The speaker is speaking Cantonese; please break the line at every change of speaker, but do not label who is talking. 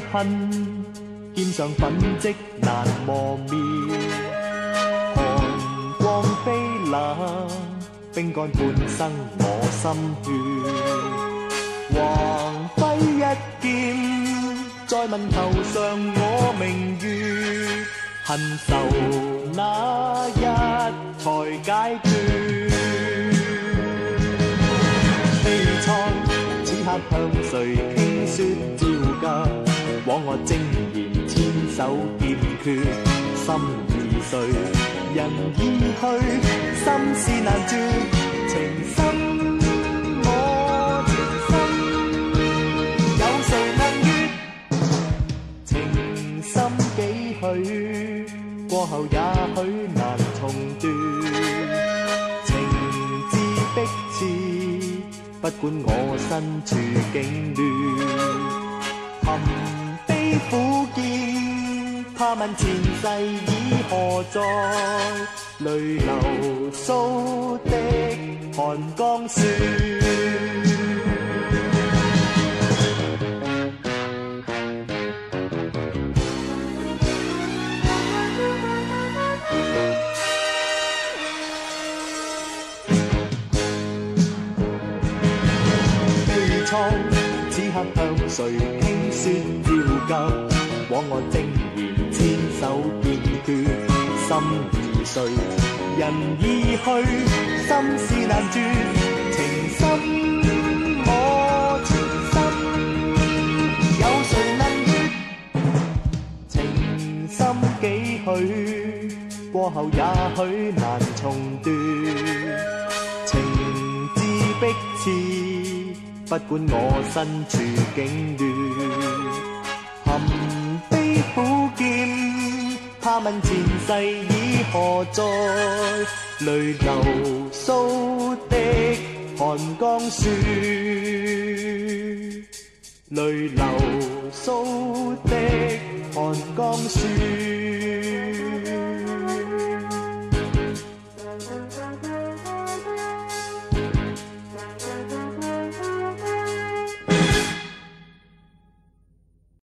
恨，劍上粉跡難磨滅。寒光飛冷，冰乾半生我心血。橫揮一劍，再問頭上我明月。恨愁那日才解決。悲愴此刻向誰傾説照舊？枉我正言千手劍決，心已碎，人已去，心事難絕，情深我情深，有誰能越？情深幾許，過後也許難重斷。情字逼切，不管我身處境亂。含悲苦劍，怕問前世已何在？淚流蘇的寒江雪。此刻向誰傾説照舊？枉我正言千手劍決，心已碎，人已去，心事難絕，情深我情深，有誰能越？情深幾許，過後也許難重斷。情字逼切，不管我身處境亂。含悲苦劍，怕問前世已何在？淚流蘇的寒江雪，淚流蘇的寒江雪。